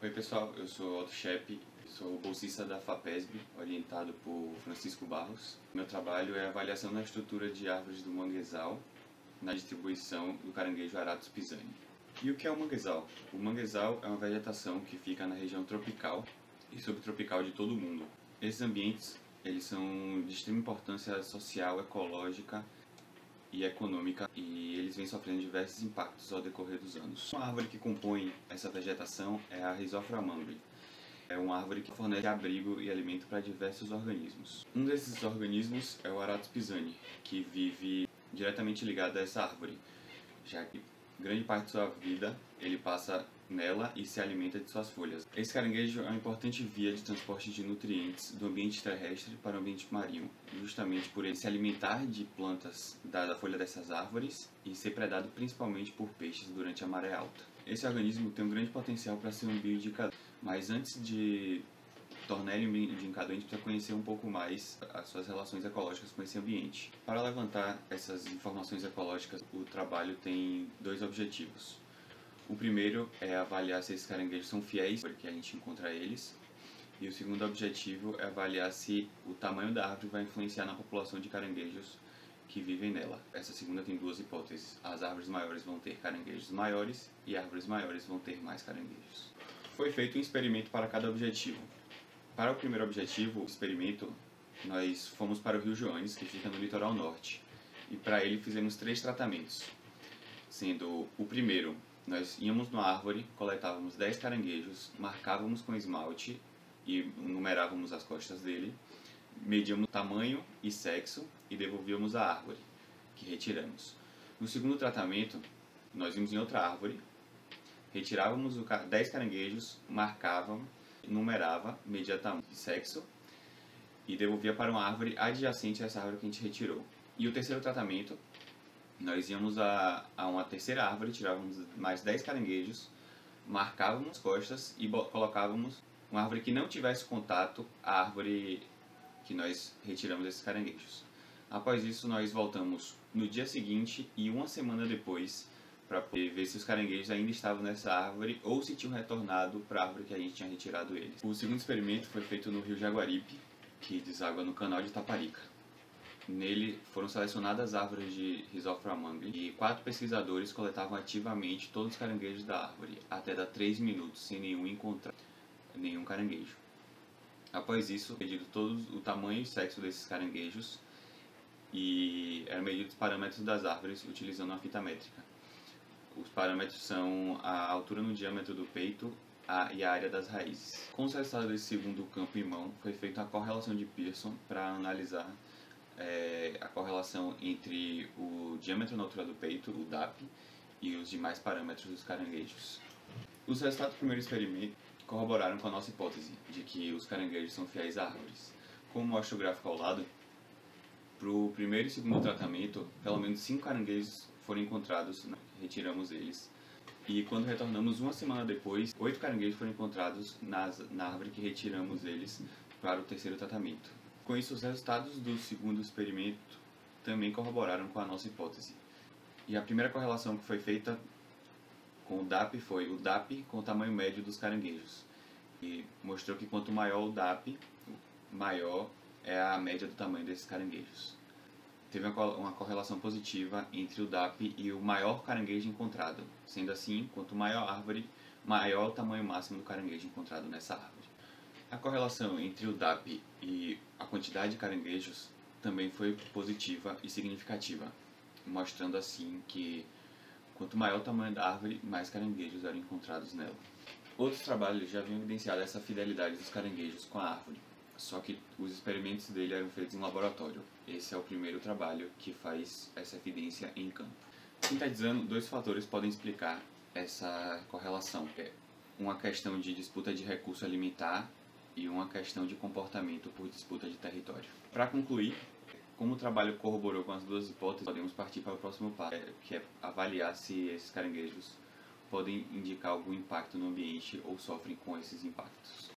Oi pessoal, eu sou Otto Schepp, sou bolsista da FAPESB, orientado por Francisco Barros. Meu trabalho é a avaliação na estrutura de árvores do manguezal na distribuição do caranguejo Aratus pisani. E o que é o manguezal? O manguezal é uma vegetação que fica na região tropical e subtropical de todo o mundo. Esses ambientes eles são de extrema importância social, ecológica e econômica, e eles vêm sofrendo diversos impactos ao decorrer dos anos. Uma árvore que compõe essa vegetação é a Rhizophora mangri. É uma árvore que fornece abrigo e alimento para diversos organismos. Um desses organismos é o Aratus pisani, que vive diretamente ligado a essa árvore, já que grande parte de sua vida ele passa nela e se alimenta de suas folhas. Esse caranguejo é uma importante via de transporte de nutrientes do ambiente terrestre para o ambiente marinho, justamente por ele se alimentar de plantas da folha dessas árvores e ser predado principalmente por peixes durante a maré alta. Esse organismo tem um grande potencial para ser um bioindicador, mas antes de tornar ele um bioindicador, a gente precisa conhecer um pouco mais as suas relações ecológicas com esse ambiente. Para levantar essas informações ecológicas, o trabalho tem dois objetivos. O primeiro é avaliar se esses caranguejos são fiéis, porque a gente encontra eles. E o segundo objetivo é avaliar se o tamanho da árvore vai influenciar na população de caranguejos que vivem nela. Essa segunda tem duas hipóteses. As árvores maiores vão ter caranguejos maiores e árvores maiores vão ter mais caranguejos. Foi feito um experimento para cada objetivo. Para o primeiro objetivo, o experimento, nós fomos para o Rio Joanes, que fica no litoral norte. E para ele fizemos 3 tratamentos. Sendo o primeiro, nós íamos numa árvore, coletávamos 10 caranguejos, marcávamos com esmalte e numerávamos as costas dele, medíamos tamanho e sexo e devolvíamos a árvore, que retiramos. No segundo tratamento, nós íamos em outra árvore, retirávamos 10 caranguejos, marcávamos, numerava, media tamanho e sexo e devolvia para uma árvore adjacente a essa árvore que a gente retirou. E o terceiro tratamento, nós íamos a uma terceira árvore, tirávamos mais 10 caranguejos, marcávamos as costas e colocávamos uma árvore que não tivesse contato à árvore que nós retiramos esses caranguejos. Após isso, nós voltamos no dia seguinte e uma semana depois para poder ver se os caranguejos ainda estavam nessa árvore ou se tinham retornado para a árvore que a gente tinha retirado eles. O segundo experimento foi feito no Rio Jaguaribe, que deságua no canal de Itaparica. Nele foram selecionadas árvores de Rhizophora mangri e 4 pesquisadores coletavam ativamente todos os caranguejos da árvore, até dar 3 minutos sem encontrar nenhum caranguejo. Após isso, medido todo o tamanho e sexo desses caranguejos e eram medidos os parâmetros das árvores utilizando uma fita métrica. Os parâmetros são a altura no diâmetro do peito e a área das raízes. Com os resultados desse segundo campo em mão, foi feita a correlação de Pearson para analisar a correlação entre o diâmetro na altura do peito, o DAP, e os demais parâmetros dos caranguejos. Os resultados do primeiro experimento corroboraram com a nossa hipótese de que os caranguejos são fiéis a árvores. Como mostra o gráfico ao lado, para o primeiro e segundo tratamento, pelo menos 5 caranguejos foram encontrados, retiramos eles. E quando retornamos uma semana depois, 8 caranguejos foram encontrados na árvore que retiramos eles para o terceiro tratamento. Com isso, os resultados do segundo experimento também corroboraram com a nossa hipótese. E a primeira correlação que foi feita com o DAP foi o DAP com o tamanho médio dos caranguejos. E mostrou que quanto maior o DAP, maior é a média do tamanho desses caranguejos. Teve uma correlação positiva entre o DAP e o maior caranguejo encontrado. Sendo assim, quanto maior a árvore, maior o tamanho máximo do caranguejo encontrado nessa árvore. A correlação entre o DAP e a quantidade de caranguejos também foi positiva e significativa, mostrando assim que quanto maior o tamanho da árvore, mais caranguejos eram encontrados nela. Outros trabalhos já haviam evidenciado essa fidelidade dos caranguejos com a árvore, só que os experimentos dele eram feitos em laboratório. Esse é o primeiro trabalho que faz essa evidência em campo. Sintetizando, 2 fatores podem explicar essa correlação. Uma questão de disputa de recurso alimentar e uma questão de comportamento por disputa de território. Para concluir, como o trabalho corroborou com as duas hipóteses, podemos partir para o próximo passo, que é avaliar se esses caranguejos podem indicar algum impacto no ambiente ou sofrem com esses impactos.